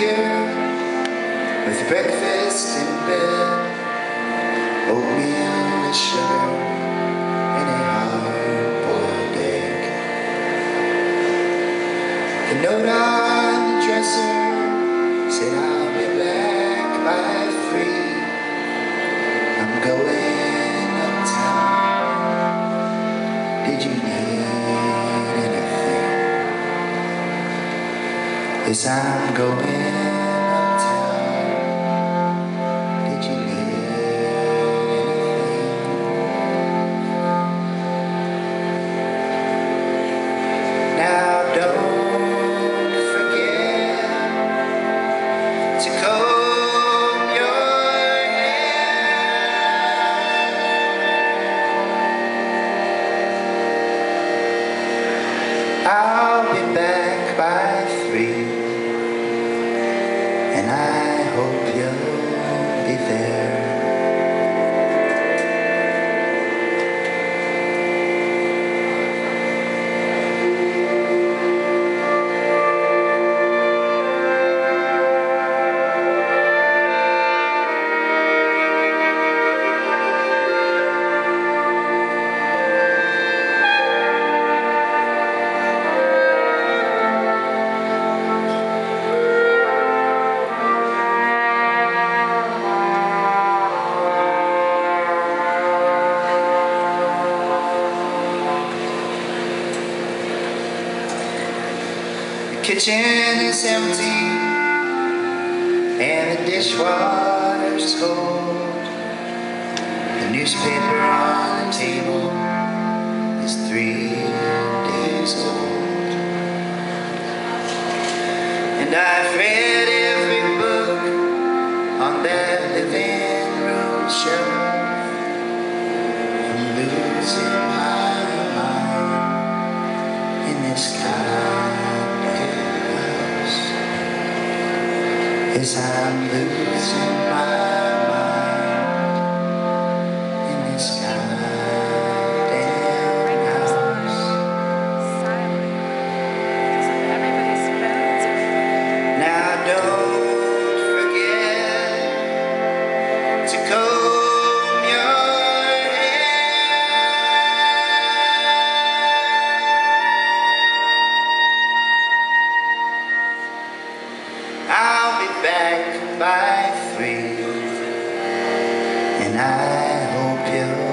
beer with breakfast in bed, oatmeal with sugar and a hard-boiled egg. The note on the dresser said I'll be back by 3. I'm going uptown. Did you need anything? Yes, I'm going uptown. Did you need anything? Now don't forget to comb your hair. I'll be back by 3, and I hope you'll be there. The kitchen is empty and the dishwater's cold. The newspaper on the table is 3 days old. And I've read every book on that living room shelf. I'm losing my mind in this Yes, I'm losing my mind in this goddamn house. Now don't forget to comb your hair. I'll be back by 3, and I hope you'll